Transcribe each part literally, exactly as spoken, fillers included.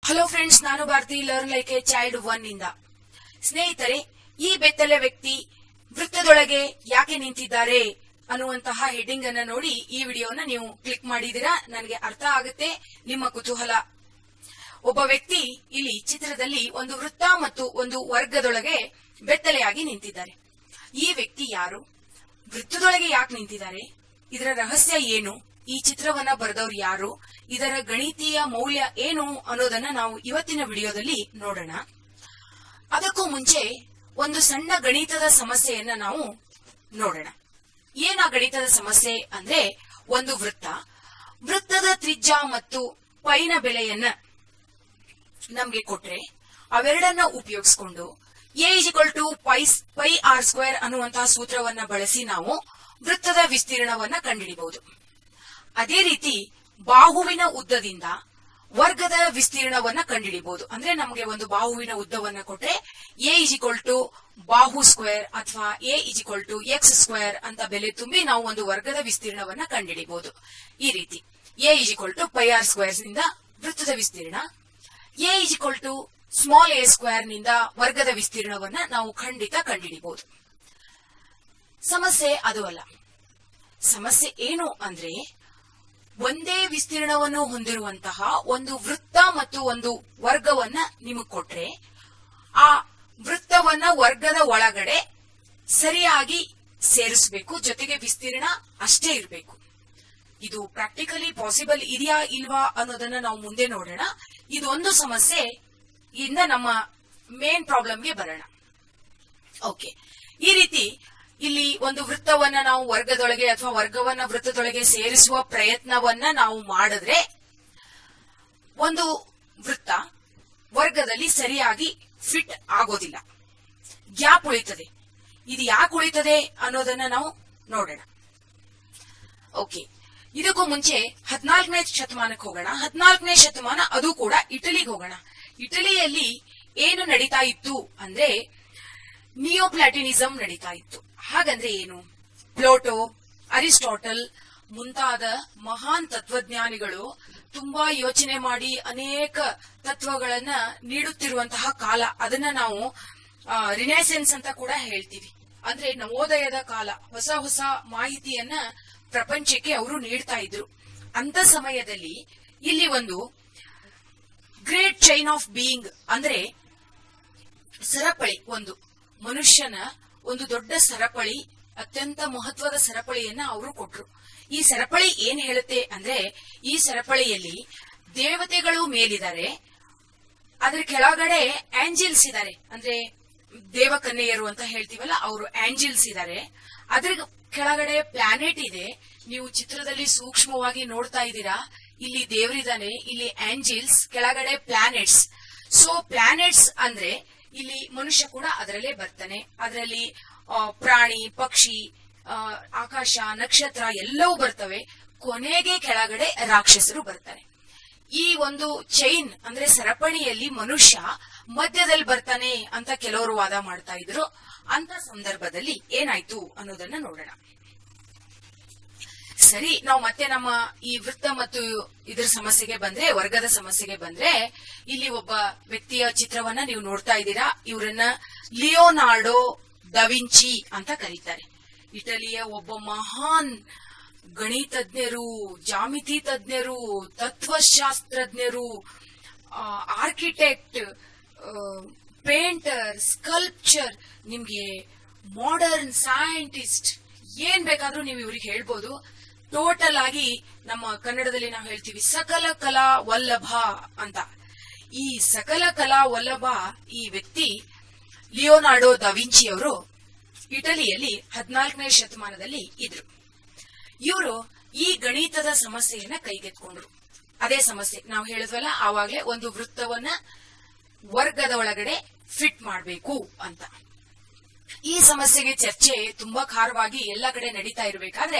Hello friends, ನಾನು Bharathi learn like a child one ಇಂದ. ಸ್ನೇಹಿತರೆ, ಈ ಬೆತ್ತಲೆ ವ್ಯಕ್ತಿ ವೃತ್ತದೊಳಗೆ ಯಾಕೆ ನಿಂತಿದ್ದಾರೆ ಅನ್ನುವಂತಹ ಹೆಡ್ಡಿಂಗ್ ಅನ್ನ ನೋಡಿ ಈ ವಿಡಿಯೋನ ನೀವು ಕ್ಲಿಕ್ ಮಾಡಿದಿರಾ. ನನಗೆ ಅರ್ಥ ಆಗುತ್ತೆ ನಿಮ್ಮ ಕುತೂಹಲ. ಒಬ್ಬ ವ್ಯಕ್ತಿ ಇಲ್ಲಿ ಚಿತ್ರದಲ್ಲಿ ಒಂದು ವೃತ್ತ ಮತ್ತು ಒಂದು ವರ್ಗದೊಳಗೆ ಬೆತ್ತಲೆಯಾಗಿ ನಿಂತಿದ್ದಾರೆ. ಈ ವ್ಯಕ್ತಿ ಯಾರು? ವೃತ್ತದೊಳಗೆ ಯಾಕೆ ನಿಂತಿದ್ದಾರೆ? ಇದರ ರಹಸ್ಯ ಏನು? ಈ ಚಿತ್ರವನ್ನ ಬರೆದವರು ಯಾರು? ಇದರ ಗಣಿತೀಯ ಮೌಲ್ಯ ಏನು ಅನ್ನೋದನ್ನ ನಾವು ಇವತ್ತಿನ ವಿಡಿಯೋದಲ್ಲಿ ನೋಡೋಣ. ಅದಕ್ಕೂ ಮುಂಚೆ ಒಂದು ಸಣ್ಣ ಗಣಿತದ ಸಮಸ್ಯೆಯನ್ನ ನಾವು ನೋಡೋಣ. ಏನ ಗಣಿತದ ಸಮಸ್ಯೆ ಅಂದ್ರೆ, ಒಂದು ವೃತ್ತ, ವೃತ್ತದ ತ್ರಿಜ್ಯ ಮತ್ತು ಪೈನ ಬೆಲೆಯನ್ನ ನಮ್ಗೆ ಕೊಟ್ರೆ ಅವೆರಡನ್ನ ಉಪಯೋಗಿಸಿಕೊಂಡು A is equal to pi pi r square ಅನ್ನುವಂತಹ ಸೂತ್ರವನ್ನ ಬಳಸಿ ನಾವು ವೃತ್ತದ ವಿಸ್ತೀರ್ಣವನ್ನ ಕಂಡುಹಿಡಿಯಬಹುದು. ಅದೇ ರೀತಿ ಬಾಹುವಿನ ಉದ್ದದಿಂದ ವರ್ಗದ ವಿಸ್ತೀರ್ಣವನ್ನ ಕಂಡುಹಿಡಿಯಬಹುದು. ಅಂದ್ರೆ ನಮಗೆ ಒಂದು ಬಾಹುವಿನ ಉದ್ದವನ್ನ ಕೊಟ್ರೆ ಎ ಇಸ್ ಈಕ್ವಲ್ ಟು ಬಾಹು ಸ್ಕ್ವೇರ್ ಅಥವಾ A is equal to x square ಅಂತ ಬೆಲೆ ತುಂಬಿ ನಾವು ಒಂದು ವರ್ಗದ ವಿಸ್ತೀರ್ಣವನ್ನ ಕಂಡುಹಿಡಿಯಬಹುದು. ಈ ರೀತಿ A is equal to pi r square ನಿಂದ ವೃತ್ತದ ವಿಸ್ತೀರ್ಣ, A is equal to small a square ನಿಂದ ವರ್ಗದ ವಿಸ್ತೀರ್ಣವನ್ನ ನಾವು ಖಂಡಿತ ಕಂಡುಹಿಡಿಯಬಹುದು. ಸಮಸ್ಯೆ ಅದು ಅಲ್ಲ. ಸಮಸ್ಯೆ ಏನು ಅಂದ್ರೆ, ಒಂದೇ ವಿಸ್ತೀರ್ಣವನ್ನು ಹೊಂದಿರುವಂತಹ ಒಂದು ವೃತ್ತ ಮತ್ತು ಒಂದು ವರ್ಗವನ್ನ ನಿಮಗೆ ಕೊಟ್ರೆ ಆ ವೃತ್ತವನ್ನ ವರ್ಗದ ಒಳಗಡೆ ಸರಿಯಾಗಿ ಸೇರಿಸಬೇಕು, ಜೊತೆಗೆ ವಿಸ್ತೀರ್ಣ ಅಷ್ಟೇ ಇರಬೇಕು. ಇದು ಪ್ರಾಕ್ಟಿಕಲಿ ಪಾಸಿಬಲ್ ಇದೆಯಾ ಇಲ್ವಾ ಅನ್ನೋದನ್ನ ನಾವು ಮುಂದೆ ನೋಡೋಣ. ಇದೊಂದು ಸಮಸ್ಯೆ ಇಂದ ನಮ್ಮ ಮೇನ್ ಪ್ರಾಬ್ಲಮ್ಗೆ ಬರೋಣ. ಓಕೆ, ಈ ರೀತಿ ಇಲ್ಲಿ ಒಂದು ವೃತ್ತವನ್ನ ನಾವು ವರ್ಗದೊಳಗೆ ಅಥವಾ ವರ್ಗವನ್ನ ವೃತ್ತದೊಳಗೆ ಸೇರಿಸುವ ಪ್ರಯತ್ನವನ್ನ ನಾವು ಮಾಡಿದ್ರೆ ಒಂದು ವೃತ್ತ ವರ್ಗದಲ್ಲಿ ಸರಿಯಾಗಿ ಫಿಟ್ ಆಗೋದಿಲ್ಲ, ಗ್ಯಾಪ್ ಉಳಿತದೆ. ಇದು ಯಾಕೆ ಉಳಿತದೆ ಅನ್ನೋದನ್ನ ನಾವು ನೋಡೋಣ. ಓಕೆ, ಇದಕ್ಕೂ ಮುಂಚೆ ಹದಿನಾಲ್ಕನೇ ಶತಮಾನಕ್ಕೆ ಹೋಗೋಣ. ಹದಿನಾಲ್ಕನೇ ಶತಮಾನ ಅದು ಕೂಡ ಇಟಲಿಗೆ ಹೋಗೋಣ. ಇಟಲಿಯಲ್ಲಿ ಏನು ನಡೀತಾ ಇತ್ತು ಅಂದ್ರೆ, ನಿಯೋಪ್ಲಾಟಿನಿಸಂ ನಡೀತಾ ಇತ್ತು. ಹಾಗಂದ್ರೆ ಏನು? ಪ್ಲೋಟೋ, ಅರಿಸ್ಟಾಟಲ್ ಮುಂತಾದ ಮಹಾನ್ ತತ್ವಜ್ಞಾನಿಗಳು ತುಂಬಾ ಯೋಚನೆ ಮಾಡಿ ಅನೇಕ ತತ್ವಗಳನ್ನ ನೀಡುತ್ತಿರುವಂತಹ ಕಾಲ. ಅದನ್ನ ನಾವು ರಿನೈಸೆನ್ಸ್ ಅಂತ ಕೂಡ ಹೇಳ್ತೀವಿ. ಅಂದ್ರೆ ನವೋದಯದ ಕಾಲ. ಹೊಸ ಹೊಸ ಮಾಹಿತಿಯನ್ನ ಪ್ರಪಂಚಕ್ಕೆ ಅವರು ನೀಡ್ತಾ ಇದ್ರು. ಅಂತ ಸಮಯದಲ್ಲಿ ಇಲ್ಲಿ ಒಂದು ಗ್ರೇಟ್ ಚೈನ್ ಆಫ್ ಬೀಯಿಂಗ್ ಅಂದ್ರೆ ಸರಪಳಿ, ಒಂದು ಮನುಷ್ಯನ ಒಂದು ದೊಡ್ಡ ಸರಪಳಿ, ಅತ್ಯಂತ ಮಹತ್ವದ ಸರಪಳಿಯನ್ನ ಅವರು ಕೊಟ್ರು. ಈ ಸರಪಳಿ ಏನ್ ಹೇಳುತ್ತೆ ಅಂದ್ರೆ, ಈ ಸರಪಳಿಯಲ್ಲಿ ದೇವತೆಗಳು ಮೇಲಿದ್ದಾರೆ, ಅದ್ರ ಕೆಳಗಡೆ ಆಂಜಿಲ್ಸ್ ಇದ್ದಾರೆ, ಅಂದ್ರೆ ದೇವಕನ್ಯೆಯರು ಅಂತ ಹೇಳ್ತೀವಲ್ಲ, ಅವರು ಆಂಜಿಲ್ಸ್ ಇದ್ದಾರೆ. ಅದ್ರ ಕೆಳಗಡೆ ಪ್ಲಾನೆಟ್ ಇದೆ. ನೀವು ಚಿತ್ರದಲ್ಲಿ ಸೂಕ್ಷ್ಮವಾಗಿ ನೋಡ್ತಾ ಇದ್ದೀರಾ, ಇಲ್ಲಿ ದೇವರಿದ್ದಾನೆ, ಇಲ್ಲಿ ಆಂಜಿಲ್ಸ್, ಕೆಳಗಡೆ ಪ್ಲಾನೆಟ್ಸ್. ಸೊ ಪ್ಲಾನೆಟ್ಸ್ ಅಂದ್ರೆ ಇಲ್ಲಿ ಮನುಷ್ಯ ಕೂಡ ಅದರಲ್ಲೇ ಬರ್ತಾನೆ. ಅದರಲ್ಲಿ ಪ್ರಾಣಿ, ಪಕ್ಷಿ, ಆಕಾಶ, ನಕ್ಷತ್ರ ಎಲ್ಲವೂ ಬರ್ತವೆ. ಕೊನೆಗೆ ಕೆಳಗಡೆ ರಾಕ್ಷಸರು ಬರ್ತಾರೆ. ಈ ಒಂದು ಚೈನ್ ಅಂದ್ರೆ ಸರಪಣಿಯಲ್ಲಿ ಮನುಷ್ಯ ಮಧ್ಯದಲ್ಲಿ ಬರ್ತಾನೆ ಅಂತ ಕೆಲವರು ವಾದ ಮಾಡ್ತಾ ಇದ್ರು. ಅಂತ ಸಂದರ್ಭದಲ್ಲಿ ಏನಾಯ್ತು ಅನ್ನೋದನ್ನ ನೋಡೋಣ. ಸರಿ, ನಾವು ಮತ್ತೆ ನಮ್ಮ ಈ ವೃತ್ತ ಮತ್ತು ಇದರ ಸಮಸ್ಯೆಗೆ ಬಂದ್ರೆ, ವರ್ಗದ ಸಮಸ್ಯೆಗೆ ಬಂದ್ರೆ, ಇಲ್ಲಿ ಒಬ್ಬ ವ್ಯಕ್ತಿಯ ಚಿತ್ರವನ್ನ ನೀವು ನೋಡ್ತಾ ಇದ್ದೀರಾ. ಇವರನ್ನ ಲಿಯೋನಾರ್ಡೋ ದವಿಂಚಿ ಅಂತ ಕರೀತಾರೆ. ಇಟಲಿಯ ಒಬ್ಬ ಮಹಾನ್ ಗಣಿತಜ್ಞರು, ಜಾಮಿತಿ ತಜ್ಞರು, ತತ್ವಶಾಸ್ತ್ರಜ್ಞರು, ಆರ್ಕಿಟೆಕ್ಟ್, ಪೇಂಟರ್, ಸ್ಕಲ್ಪ್ಚರ್, ನಿಮ್ಗೆ ಮಾಡರ್ನ್ ಸೈಂಟಿಸ್ಟ್ ಏನ್ ಬೇಕಾದ್ರೂ ನೀವು ಇವ್ರಿಗೆ ಹೇಳ್ಬೋದು. ಟೋಟಲ್ ಆಗಿ ನಮ್ಮ ಕನ್ನಡದಲ್ಲಿ ನಾವು ಹೇಳ್ತೀವಿ ಸಕಲ ಕಲಾ ವಲ್ಲಭ ಅಂತ. ಈ ಸಕಲ ಕಲಾ ವಲ್ಲಭ ಈ ವ್ಯಕ್ತಿ ಲಿಯೋನಾರ್ಡೋ ದವಿಂಚಿ ಅವರು ಇಟಲಿಯಲ್ಲಿ ಹದಿನಾಲ್ಕನೇ ಶತಮಾನದಲ್ಲಿ ಇದ್ರು. ಇವರು ಈ ಗಣಿತದ ಸಮಸ್ಯೆಯನ್ನ ಕೈಗೆತ್ಕೊಂಡ್ರು. ಅದೇ ಸಮಸ್ಯೆ ನಾವು ಹೇಳಿದ್ವಲ್ಲ ಆವಾಗ್ಲೇ, ಒಂದು ವೃತ್ತವನ್ನ ವರ್ಗದ ಒಳಗಡೆ ಫಿಟ್ ಮಾಡಬೇಕು ಅಂತ. ಈ ಸಮಸ್ಯೆಗೆ ಚರ್ಚೆ ತುಂಬಾ ಖಾರವಾಗಿ ಎಲ್ಲ ಕಡೆ ನಡೀತಾ ಇರಬೇಕಾದ್ರೆ,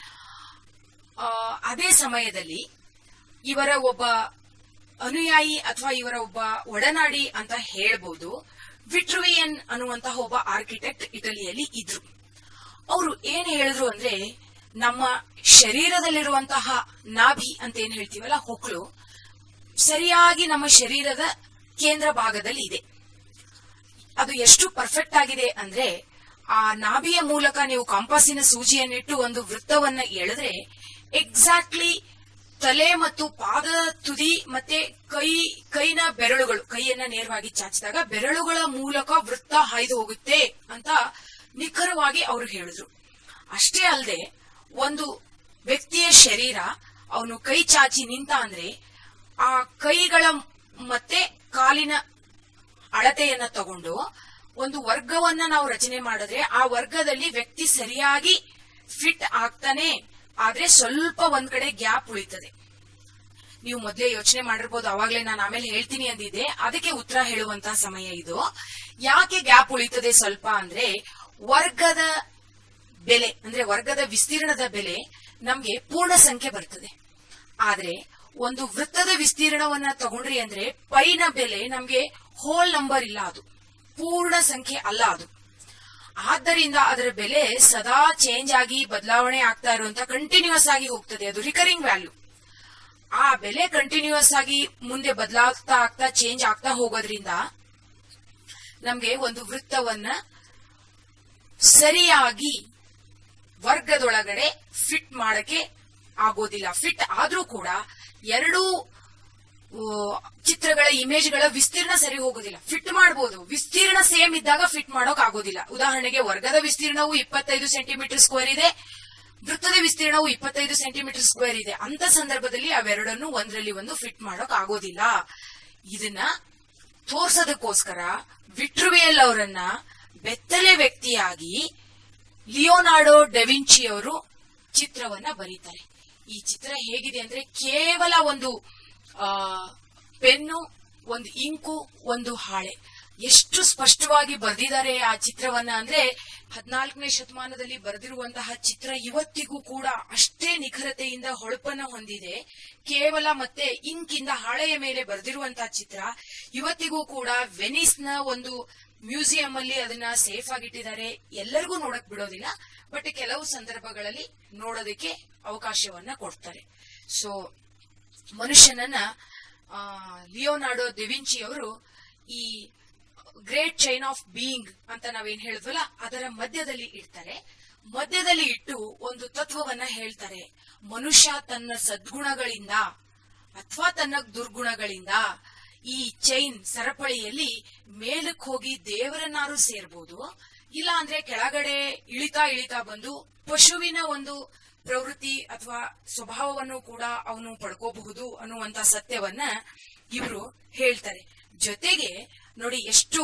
ಅದೇ ಸಮಯದಲ್ಲಿ ಇವರ ಒಬ್ಬ ಅನುಯಾಯಿ ಅಥವಾ ಇವರ ಒಬ್ಬ ಒಡನಾಡಿ ಅಂತ ಹೇಳ್ಬೋದು, ವಿಟ್ರುವಿಯನ್ ಅನ್ನುವಂತಹ ಒಬ್ಬ ಆರ್ಕಿಟೆಕ್ಟ್ ಇಟಲಿಯಲ್ಲಿ ಇದ್ರು. ಅವರು ಏನ್ ಹೇಳಿದ್ರು ಅಂದ್ರೆ, ನಮ್ಮ ಶರೀರದಲ್ಲಿರುವಂತಹ ನಾಭಿ ಅಂತ ಏನ್ ಹೇಳ್ತೀವಲ್ಲ, ಹೊಕ್ಕಳು, ಸರಿಯಾಗಿ ನಮ್ಮ ಶರೀರದ ಕೇಂದ್ರ ಭಾಗದಲ್ಲಿ ಇದೆ. ಅದು ಎಷ್ಟು ಪರ್ಫೆಕ್ಟ್ ಆಗಿದೆ ಅಂದ್ರೆ ಆ ನಾಭಿಯ ಮೂಲಕ ನೀವು ಕಂಪಾಸಿನ ಸೂಜಿಯನ್ನಿಟ್ಟು ಒಂದು ವೃತ್ತವನ್ನ ಎಳೆದ್ರೆ ಎಕ್ಸಾಕ್ಟ್ಲಿ ತಲೆ ಮತ್ತು ಪಾದ ತುದಿ ಮತ್ತೆ ಕೈ ಕೈನ ಬೆರಳುಗಳು, ಕೈಯನ್ನ ನೇರವಾಗಿ ಚಾಚಿದಾಗ ಬೆರಳುಗಳ ಮೂಲಕ ವೃತ್ತ ಹಾಯ್ದು ಹೋಗುತ್ತೆ ಅಂತ ನಿಖರವಾಗಿ ಅವರು ಹೇಳಿದ್ರು. ಅಷ್ಟೇ ಅಲ್ಲದೆ ಒಂದು ವ್ಯಕ್ತಿಯ ಶರೀರ ಅವನು ಕೈ ಚಾಚಿ ನಿಂತ ಅಂದ್ರೆ ಆ ಕೈಗಳ ಮತ್ತೆ ಕಾಲಿನ ಅಳತೆಯನ್ನ ತಗೊಂಡು ಒಂದು ವರ್ಗವನ್ನ ನಾವು ರಚನೆ ಮಾಡಿದ್ರೆ ಆ ವರ್ಗದಲ್ಲಿ ವ್ಯಕ್ತಿ ಸರಿಯಾಗಿ ಫಿಟ್ ಆಗ್ತಾನೆ. ಆದ್ರೆ ಸ್ವಲ್ಪ ಒಂದ್ ಕಡೆ ಗ್ಯಾಪ್ ಉಳಿತದೆ. ನೀವು ಮೊದಲೇ ಯೋಚನೆ ಮಾಡಿರ್ಬೋದು, ಅವಾಗ್ಲೇ ನಾನು ಆಮೇಲೆ ಹೇಳ್ತೀನಿ ಅಂದಿದ್ದೆ, ಅದಕ್ಕೆ ಉತ್ತರ ಹೇಳುವಂತಹ ಸಮಯ ಇದು. ಯಾಕೆ ಗ್ಯಾಪ್ ಉಳಿತದೆ ಸ್ವಲ್ಪ ಅಂದ್ರೆ ವರ್ಗದ ಬೆಲೆ ಅಂದ್ರೆ ವರ್ಗದ ವಿಸ್ತೀರ್ಣದ ಬೆಲೆ ನಮ್ಗೆ ಪೂರ್ಣ ಸಂಖ್ಯೆ ಬರ್ತದೆ. ಆದ್ರೆ ಒಂದು ವೃತ್ತದ ವಿಸ್ತೀರ್ಣವನ್ನ ತಗೊಂಡ್ರಿ ಅಂದ್ರೆ ಪೈನ ಬೆಲೆ ನಮ್ಗೆ ಹೋಲ್ ನಂಬರ್ ಇಲ್ಲ, ಅದು ಪೂರ್ಣ ಸಂಖ್ಯೆ ಅಲ್ಲ ಅದು. ಆದ್ದರಿಂದ ಅದರ ಬೆಲೆ ಸದಾ ಚೇಂಜ್ ಆಗಿ ಬದಲಾವಣೆ ಆಗ್ತಾ ಇರುವಂತ ಕಂಟಿನ್ಯೂಸ್ ಆಗಿ ಹೋಗ್ತದೆ. ಅದು ರಿಕರಿಂಗ್ ವ್ಯಾಲ್ಯೂ. ಆ ಬೆಲೆ ಕಂಟಿನ್ಯೂಸ್ ಆಗಿ ಮುಂದೆ ಬದಲಾಗ್ತಾ ಆಗ್ತಾ ಚೇಂಜ್ ಆಗ್ತಾ ಹೋಗೋದ್ರಿಂದ ನಮ್ಗೆ ಒಂದು ವೃತ್ತವನ್ನ ಸರಿಯಾಗಿ ವರ್ಗದೊಳಗಡೆ ಫಿಟ್ ಮಾಡಕ್ಕೆ ಆಗೋದಿಲ್ಲ. ಫಿಟ್ ಆದ್ರೂ ಕೂಡ ಎರಡು ಚಿತ್ರಗಳ ಇಮೇಜ್ಗಳ ವಿಸ್ತೀರ್ಣ ಸರಿ ಹೋಗೋದಿಲ್ಲ. ಫಿಟ್ ಮಾಡಬಹುದು, ವಿಸ್ತೀರ್ಣ ಸೇಮ್ ಇದ್ದಾಗ ಫಿಟ್ ಮಾಡೋಕ್ ಆಗೋದಿಲ್ಲ. ಉದಾಹರಣೆಗೆ ವರ್ಗದ ವಿಸ್ತೀರ್ಣವು ಇಪ್ಪತ್ತೈದು ಸೆಂಟಿಮೀಟರ್ ಸ್ಕ್ವೇರ್ ಇದೆ, ವೃತ್ತದ ವಿಸ್ತೀರ್ಣವು ಇಪ್ಪತ್ತೈದು ಸೆಂಟಿಮೀಟರ್ ಸ್ಕ್ವೇರ್ ಇದೆ. ಅಂತ ಸಂದರ್ಭದಲ್ಲಿ ಅವೆರಡನ್ನು ಒಂದರಲ್ಲಿ ಒಂದು ಫಿಟ್ ಮಾಡೋಕ್ ಆಗೋದಿಲ್ಲ. ಇದನ್ನ ತೋರ್ಸೋದಕ್ಕೋಸ್ಕರ ವಿಟ್ರುವಿಯಲ್ ಅವರನ್ನ ಬೆತ್ತಲೆ ವ್ಯಕ್ತಿಯಾಗಿ ಲಿಯೋನಾರ್ಡೋ ಡೆವಿಂಚಿ ಅವರು ಚಿತ್ರವನ್ನ ಬರೀತಾರೆ. ಈ ಚಿತ್ರ ಹೇಗಿದೆ ಅಂದ್ರೆ ಕೇವಲ ಒಂದು ಆ ಪೆನ್ನು, ಒಂದು ಇಂಕು, ಒಂದು ಹಾಳೆ, ಎಷ್ಟು ಸ್ಪಷ್ಟವಾಗಿ ಬರೆದಿದ್ದಾರೆ ಆ ಚಿತ್ರವನ್ನ ಅಂದ್ರೆ ಹದಿನಾಲ್ಕನೇ ಶತಮಾನದಲ್ಲಿ ಬರೆದಿರುವಂತಹ ಚಿತ್ರ ಇವತ್ತಿಗೂ ಕೂಡ ಅಷ್ಟೇ ನಿಖರತೆಯಿಂದ ಹೊಳಪನ್ನ ಹೊಂದಿದೆ. ಕೇವಲ ಮತ್ತೆ ಇಂಕಿಂದ ಹಾಳೆಯ ಮೇಲೆ ಬರೆದಿರುವಂತಹ ಚಿತ್ರ ಇವತ್ತಿಗೂ ಕೂಡ ವೆನಿಸ್ ನ ಒಂದು ಮ್ಯೂಸಿಯಂ ಅಲ್ಲಿ ಅದನ್ನ ಸೇಫ್ ಆಗಿಟ್ಟಿದ್ದಾರೆ. ಎಲ್ಲರಿಗೂ ನೋಡಕ್ ಬಿಡೋದಿಲ್ಲ, ಬಟ್ ಕೆಲವು ಸಂದರ್ಭಗಳಲ್ಲಿ ನೋಡೋದಕ್ಕೆ ಅವಕಾಶವನ್ನ ಕೊಡ್ತಾರೆ. ಸೊ ಮನುಷ್ಯನನ್ನ ಲಿಯೋನಾರ್ಡೋ ಡೆವಿಂಚಿ ಅವರು ಈ ಗ್ರೇಟ್ ಚೈನ್ ಆಫ್ ಬೀಯಿಂಗ್ ಅಂತ ನಾವೇನ್ ಹೇಳಿದ್ವಲ್ಲ ಅದರ ಮಧ್ಯದಲ್ಲಿ ಇಡ್ತಾರೆ. ಮಧ್ಯದಲ್ಲಿ ಇಟ್ಟು ಒಂದು ತತ್ವವನ್ನ ಹೇಳ್ತಾರೆ. ಮನುಷ್ಯ ತನ್ನ ಸದ್ಗುಣಗಳಿಂದ ಅಥವಾ ತನ್ನ ದುರ್ಗುಣಗಳಿಂದ ಈ ಚೈನ್ ಸರಪಳಿಯಲ್ಲಿ ಮೇಲಕ್ಕೆ ಹೋಗಿ ದೇವರನ್ನಾರು ಸೇರ್ಬೋದು, ಇಲ್ಲ ಅಂದ್ರೆ ಕೆಳಗಡೆ ಇಳಿತಾ ಇಳಿತಾ ಬಂದು ಪಶುವಿನ ಒಂದು ಪ್ರವೃತ್ತಿ ಅಥವಾ ಸ್ವಭಾವವನ್ನು ಕೂಡ ಅವನು ಪಡ್ಕೋಬಹುದು ಅನ್ನುವಂತ ಸತ್ಯವನ್ನ ಇವರು ಹೇಳ್ತಾರೆ. ಜೊತೆಗೆ ನೋಡಿ ಎಷ್ಟು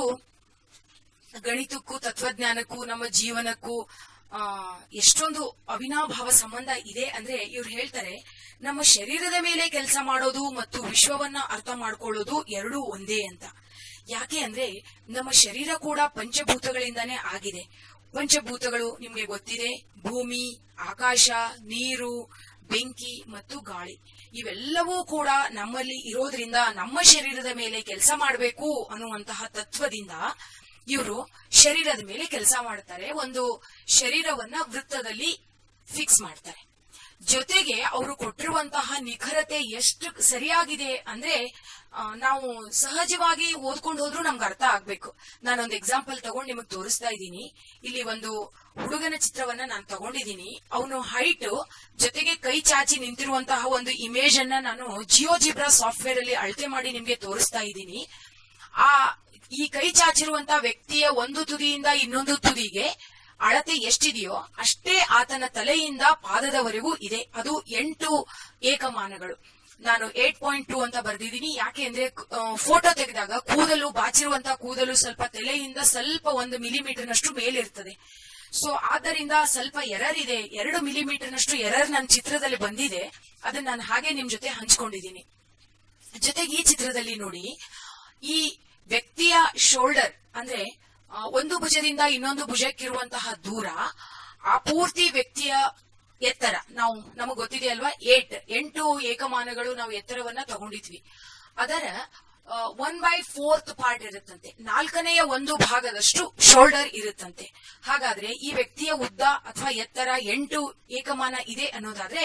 ಗಣಿತಕ್ಕೂ ತತ್ವಜ್ಞಾನಕ್ಕೂ ನಮ್ಮ ಜೀವನಕ್ಕೂ ಆ ಎಷ್ಟೊಂದು ಅವಿನಾಭಾವ ಸಂಬಂಧ ಇದೆ ಅಂದ್ರೆ ಇವ್ರು ಹೇಳ್ತಾರೆ ನಮ್ಮ ಶರೀರದ ಮೇಲೆ ಕೆಲಸ ಮಾಡೋದು ಮತ್ತು ವಿಶ್ವವನ್ನ ಅರ್ಥ ಮಾಡ್ಕೊಳ್ಳೋದು ಎರಡೂ ಒಂದೇ ಅಂತ. ಯಾಕೆ ಅಂದ್ರೆ ನಮ್ಮ ಶರೀರ ಕೂಡ ಪಂಚಭೂತಗಳಿಂದಾನೇ ಆಗಿದೆ. ಪಂಚಭೂತಗಳು ನಿಮ್ಗೆ ಗೊತ್ತಿದೆ, ಭೂಮಿ, ಆಕಾಶ, ನೀರು, ಬೆಂಕಿ ಮತ್ತು ಗಾಳಿ. ಇವೆಲ್ಲವೂ ಕೂಡ ನಮ್ಮಲ್ಲಿ ಇರೋದ್ರಿಂದ ನಮ್ಮ ಶರೀರದ ಮೇಲೆ ಕೆಲಸ ಮಾಡಬೇಕು ಅನ್ನುವಂತಹ ತತ್ವದಿಂದ ಇವರು ಶರೀರದ ಮೇಲೆ ಕೆಲಸ ಮಾಡ್ತಾರೆ. ಒಂದು ಶರೀರವನ್ನ ವೃತ್ತದಲ್ಲಿ ಫಿಕ್ಸ್ ಮಾಡ್ತಾರೆ. ಜೊತೆಗೆ ಅವರು ಕೊಟ್ಟಿರುವಂತಹ ನಿಖರತೆ ಎಷ್ಟು ಸರಿಯಾಗಿದೆ ಅಂದ್ರೆ ನಾವು ಸಹಜವಾಗಿ ಓದ್ಕೊಂಡು ಹೋದ್ರೂ ನಮ್ಗೆ ಅರ್ಥ ಆಗ್ಬೇಕು. ನಾನೊಂದು ಎಕ್ಸಾಂಪಲ್ ತಗೊಂಡು ನಿಮಗ್ ತೋರಿಸ್ತಾ ಇದ್ದೀನಿ. ಇಲ್ಲಿ ಒಂದು ಹುಡುಗನ ಚಿತ್ರವನ್ನ ನಾನು ತಗೊಂಡಿದ್ದೀನಿ. ಅವನು ಹೈಟ್ ಜೊತೆಗೆ ಕೈ ಚಾಚಿ ನಿಂತಿರುವಂತಹ ಒಂದು ಇಮೇಜ್ ಅನ್ನ ನಾನು ಜಿಯೋಜಿಬ್ರಾ ಸಾಫ್ಟ್ವೇರ್ ಅಲ್ಲಿ ಅಳತೆ ಮಾಡಿ ನಿಮ್ಗೆ ತೋರಿಸ್ತಾ ಇದ್ದೀನಿ. ಆ ಈ ಕೈ ಚಾಚಿರುವಂತಹ ವ್ಯಕ್ತಿಯ ಒಂದು ತುದಿಯಿಂದ ಇನ್ನೊಂದು ತುದಿಗೆ ಅಳತೆ ಎಷ್ಟಿದೆಯೋ ಅಷ್ಟೇ ಆತನ ತಲೆಯಿಂದ ಪಾದದವರೆಗೂ ಇದೆ. ಅದು ಎಂಟು ಏಕಮಾನಗಳು. ನಾನು ಏಟ್ ಪಾಯಿಂಟ್ ಟೂ ಅಂತ ಬರ್ದಿದ್ದೀನಿ. ಯಾಕೆ ಅಂದ್ರೆ ಫೋಟೋ ತೆಗೆದಾಗ ಕೂದಲು ಬಾಚಿರುವಂತಹ ಕೂದಲು ಸ್ವಲ್ಪ ತಲೆಯಿಂದ ಸ್ವಲ್ಪ ಒಂದು ಮಿಲಿಮೀಟರ್ ನಷ್ಟು ಮೇಲಿರ್ತದೆ. ಸೊ ಆದ್ದರಿಂದ ಸ್ವಲ್ಪ ಎರರ್ ಇದೆ. ಎರಡು ಮಿಲಿಮೀಟರ್ ನಷ್ಟು ಎರರ್ ನನ್ನ ಚಿತ್ರದಲ್ಲಿ ಬಂದಿದೆ. ಅದನ್ನ ನಾನು ಹಾಗೆ ನಿಮ್ ಜೊತೆ ಹಂಚ್ಕೊಂಡಿದ್ದೀನಿ. ಜೊತೆಗೆ ಈ ಚಿತ್ರದಲ್ಲಿ ನೋಡಿ, ಈ ವ್ಯಕ್ತಿಯ ಶೋಲ್ಡರ್ ಅಂದ್ರೆ ಒಂದು ಭುಜದಿಂದ ಇನ್ನೊಂದು ಭುಜಕ್ಕಿರುವಂತಹ ದೂರ, ಆ ಪೂರ್ತಿ ವ್ಯಕ್ತಿಯ ಎತ್ತರ ನಾವು ನಮಗ್ ಗೊತ್ತಿದೆ ಅಲ್ವಾ, ಏಟ್ ಎಂಟು ಏಕಮಾನಗಳು ನಾವು ಎತ್ತರವನ್ನ ತಗೊಂಡಿದ್ವಿ. ಅದರ ಒನ್ ಬೈ ಫೋರ್ತ್ ಪಾರ್ಟ್ ಇರುತ್ತಂತೆ, ನಾಲ್ಕನೆಯ ಒಂದು ಭಾಗದಷ್ಟು ಶೋಲ್ಡರ್ ಇರುತ್ತಂತೆ. ಹಾಗಾದ್ರೆ ಈ ವ್ಯಕ್ತಿಯ ಉದ್ದ ಅಥವಾ ಎತ್ತರ ಎಂಟು ಏಕಮಾನ ಇದೆ ಅನ್ನೋದಾದ್ರೆ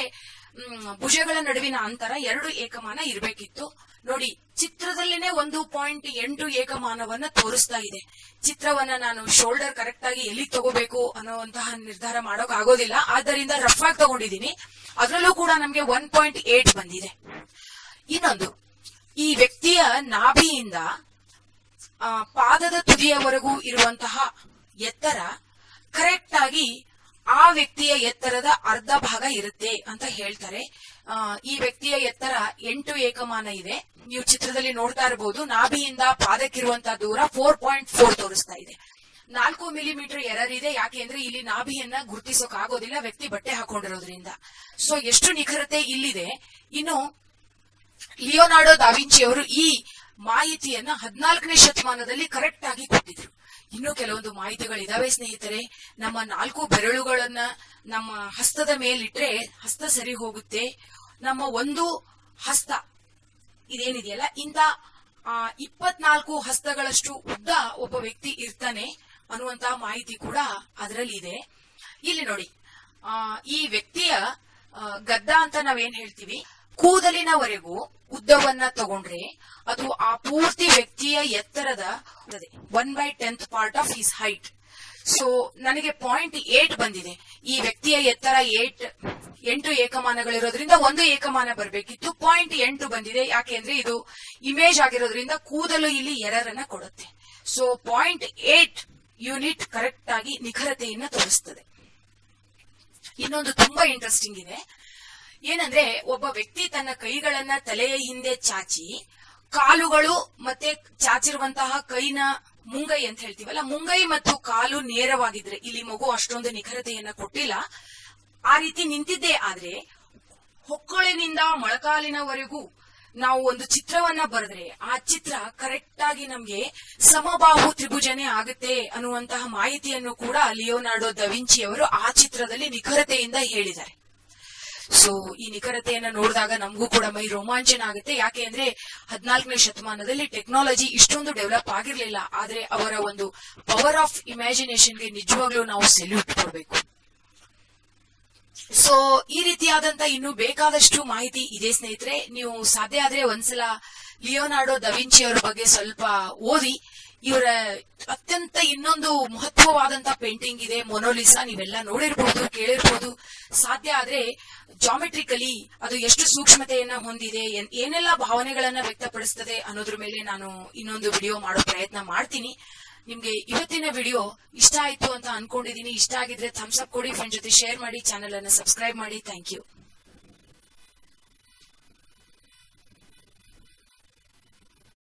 ಭುಜಗಳ ನಡುವಿನ ಅಂತರ ಎರಡು ಏಕಮಾನ ಇರಬೇಕಿತ್ತು. ನೋಡಿ, ಚಿತ್ರದಲ್ಲೇನೆ ಒಂದು ಪಾಯಿಂಟ್ ಎಂಟು ಏಕಮಾನವನ್ನ ತೋರಿಸ್ತಾ ಇದೆ. ಚಿತ್ರವನ್ನ ನಾನು ಶೋಲ್ಡರ್ ಕರೆಕ್ಟ್ ಆಗಿ ಎಲ್ಲಿ ತಗೋಬೇಕು ಅನ್ನುವಂತಹ ನಿರ್ಧಾರ ಮಾಡೋಕ್ ಆಗೋದಿಲ್ಲ, ಆದ್ದರಿಂದ ರಫ್ ಆಗಿ ತಗೊಂಡಿದ್ದೀನಿ. ಅದರಲ್ಲೂ ಕೂಡ ನಮ್ಗೆ ಒನ್ ಪಾಯಿಂಟ್ ಏಟ್ ಬಂದಿದೆ. ಇನ್ನೊಂದು, ಈ ವ್ಯಕ್ತಿಯ ನಾಭಿಯಿಂದ ಪಾದದ ತುದಿಯವರೆಗೂ ಇರುವಂತಹ ಎತ್ತರ ಕರೆಕ್ಟ್ ಆಗಿ ಆ ವ್ಯಕ್ತಿಯ ಎತ್ತರದ ಅರ್ಧ ಭಾಗ ಇರುತ್ತೆ ಅಂತ ಹೇಳ್ತಾರೆ. ಈ ವ್ಯಕ್ತಿಯ ಎತ್ತರ ಎಂಟು ಏಕಮಾನ ಇದೆ. ನೀವು ಚಿತ್ರದಲ್ಲಿ ನೋಡ್ತಾ ಇರಬಹುದು, ನಾಭಿಯಿಂದ ಪಾದಕ್ಕಿರುವಂತಹ ದೂರ ಫೋರ್ ಪಾಯಿಂಟ್ ಫೋರ್ ತೋರಿಸ್ತಾ ಇದೆ. ನಾಲ್ಕು ಮಿಲಿಮೀಟರ್ ಎರರ್ ಇದೆ. ಯಾಕೆಂದ್ರೆ ಇಲ್ಲಿ ನಾಭಿಯನ್ನ ಗುರುತಿಸೋಕ್ ಆಗೋದಿಲ್ಲ, ವ್ಯಕ್ತಿ ಬಟ್ಟೆ ಹಾಕೊಂಡಿರೋದ್ರಿಂದ. ಸೊ ಎಷ್ಟು ನಿಖರತೆ ಇಲ್ಲಿದೆ. ಇನ್ನು ಲಿಯೋನಾರ್ಡೋ ದಾ ವಿಂಚಿ ಅವರು ಈ ಮಾಹಿತಿಯನ್ನ ಹದಿನಾಲ್ಕನೇ ಶತಮಾನದಲ್ಲಿ ಕರೆಕ್ಟ್ ಆಗಿ ಕೊಟ್ಟಿದ್ರು. ಇನ್ನು ಕೆಲವೊಂದು ಮಾಹಿತಿಗಳಿದಾವೆ ಸ್ನೇಹಿತರೆ. ನಮ್ಮ ನಾಲ್ಕು ಬೆರಳುಗಳನ್ನ ನಮ್ಮ ಹಸ್ತದ ಮೇಲಿಟ್ರೆ ಹಸ್ತ ಸರಿ ಹೋಗುತ್ತೆ. ನಮ್ಮ ಒಂದು ಹಸ್ತ ಇದೇನಿದೆಯಲ್ಲ, ಇಂತ ಇಪ್ಪತ್ನಾಲ್ಕು ಹಸ್ತಗಳಷ್ಟು ಉದ್ದ ಒಬ್ಬ ವ್ಯಕ್ತಿ ಇರ್ತಾನೆ ಅನ್ನುವಂತಹ ಮಾಹಿತಿ ಕೂಡ ಅದರಲ್ಲಿ ಇದೆ. ಇಲ್ಲಿ ನೋಡಿ, ಆ ಈ ವ್ಯಕ್ತಿಯ ಗದ್ದ ಅಂತ ನಾವೇನ್ ಹೇಳ್ತೀವಿ, ಕೂದಲಿನವರೆಗೂ ಉದ್ದವನ್ನ ತಗೊಂಡ್ರೆ ಅದು ಆ ಪೂರ್ತಿ ವ್ಯಕ್ತಿಯ ಎತ್ತರದ one by tenth part of his height. So ನನಗೆ ಪಾಯಿಂಟ್ ಏಟ್ ಬಂದಿದೆ. ಈ ವ್ಯಕ್ತಿಯ ಎತ್ತರ ಏಟ್ ಎಂಟು ಏಕಮಾನಗಳಿರೋದ್ರಿಂದ ಒಂದು ಏಕಮಾನ ಬರಬೇಕಿತ್ತು, ಪಾಯಿಂಟ್ ಎಂಟು ಬಂದಿದೆ. ಯಾಕೆಂದ್ರೆ ಇದು ಇಮೇಜ್ ಆಗಿರೋದ್ರಿಂದ ಕೂದಲು ಇಲ್ಲಿ ಎರರ್ ಅನ್ನ ಕೊಡುತ್ತೆ. So point eight unit correct ಆಗಿ ನಿಖರತೆಯನ್ನ ತೋರಿಸ್ತದೆ. ಇನ್ನೊಂದು ತುಂಬಾ ಇಂಟ್ರೆಸ್ಟಿಂಗ್ ಇದೆ. ಏನಂದ್ರೆ, ಒಬ್ಬ ವ್ಯಕ್ತಿ ತನ್ನ ಕೈಗಳನ್ನ ತಲೆಯ ಹಿಂದೆ ಚಾಚಿ, ಕಾಲುಗಳು ಮತ್ತೆ ಚಾಚಿರುವಂತಹ ಕೈನ ಮುಂಗೈ ಅಂತ ಹೇಳ್ತೀವಲ್ಲ, ಮುಂಗೈ ಮತ್ತು ಕಾಲು ನೇರವಾಗಿದ್ರೆ, ಇಲ್ಲಿ ಮಗು ಅಷ್ಟೊಂದು ನಿಖರತೆಯನ್ನ ಕೊಟ್ಟಿಲ್ಲ, ಆ ರೀತಿ ನಿಂತಿದ್ದೇ ಆದ್ರೆ ಹೊಕ್ಕಳಿನಿಂದ ಮೊಳಕಾಲಿನವರೆಗೂ ನಾವು ಒಂದು ಚಿತ್ರವನ್ನ ಬರೆದ್ರೆ ಆ ಚಿತ್ರ ಕರೆಕ್ಟ್ ಆಗಿ ನಮ್ಗೆ ಸಮಬಾಹು ತ್ರಿಭುಜನೇ ಆಗುತ್ತೆ ಅನ್ನುವಂತಹ ಮಾಹಿತಿಯನ್ನು ಕೂಡ ಲಿಯೋನಾರ್ಡೋ ದಾ ವಿಂಚಿ ಅವರು ಆ ಚಿತ್ರದಲ್ಲಿ ನಿಖರತೆಯಿಂದ ಹೇಳಿದ್ದಾರೆ. ಸೊ ಈ ನಿಖರತೆಯನ್ನ ನೋಡಿದಾಗ ನಮಗೂ ಕೂಡ ಮೈ ರೋಮಾಂಚನ ಆಗುತ್ತೆ. ಯಾಕೆ ಅಂದ್ರೆ ಹದಿನಾಲ್ಕನೇ ಶತಮಾನದಲ್ಲಿ ಟೆಕ್ನಾಲಜಿ ಇಷ್ಟೊಂದು ಡೆವಲಪ್ ಆಗಿರ್ಲಿಲ್ಲ, ಆದ್ರೆ ಅವರ ಒಂದು ಪವರ್ ಆಫ್ ಇಮ್ಯಾಜಿನೇಷನ್ಗೆ ನಿಜವಾಗ್ಲೂ ನಾವು ಸೆಲ್ಯೂಟ್ ಕೊಡಬೇಕು. ಸೊ ಈ ರೀತಿಯಾದಂತ ಇನ್ನು ಬೇಕಾದಷ್ಟು ಮಾಹಿತಿ ಇದೆ ಸ್ನೇಹಿತರೆ. ನೀವು ಸಾಧ್ಯ ಆದ್ರೆ ಒಂದ್ಸಲ ಲಿಯೋನಾರ್ಡೋ ದಾ ವಿಂಚಿ ಅವರ ಬಗ್ಗೆ ಸ್ವಲ್ಪ ಓದಿ. ಇವರ ಅತ್ಯಂತ ಇನ್ನೊಂದು ಮಹತ್ವವಾದಂತ ಪೇಂಟಿಂಗ್ ಇದೆ, ಮೊನಾಲಿಸಾ. ನೀವೆಲ್ಲ ನೋಡಿರ್ಬಹುದು, ಕೇಳಿರ್ಬಹುದು. ಸಾಧ್ಯ ಆದ್ರೆ ಜಾಮೆಟ್ರಿಕಲಿ ಅದು ಎಷ್ಟು ಸೂಕ್ಷ್ಮತೆಯನ್ನ ಹೊಂದಿದೆ, ಏನೆಲ್ಲ ಭಾವನೆಗಳನ್ನ ವ್ಯಕ್ತಪಡಿಸ್ತದೆ ಅನ್ನೋದ್ರ ಮೇಲೆ ನಾನು ಇನ್ನೊಂದು ವಿಡಿಯೋ ಮಾಡೋ ಪ್ರಯತ್ನ ಮಾಡ್ತೀನಿ. ನಿಮ್ಗೆ ಇವತ್ತಿನ ವಿಡಿಯೋ ಇಷ್ಟ ಆಯ್ತು ಅಂತ ಅನ್ಕೊಂಡಿದೀನಿ. ಇಷ್ಟ ಆಗಿದ್ರೆ ಥಮ್ಸ್ ಅಪ್ ಕೊಡಿ, ಫ್ರೆಂಡ್ ಜೊತೆ ಶೇರ್ ಮಾಡಿ, ಚಾನೆಲ್ ಅನ್ನ ಸಬ್ಸ್ಕ್ರೈಬ್ ಮಾಡಿ. Thank you.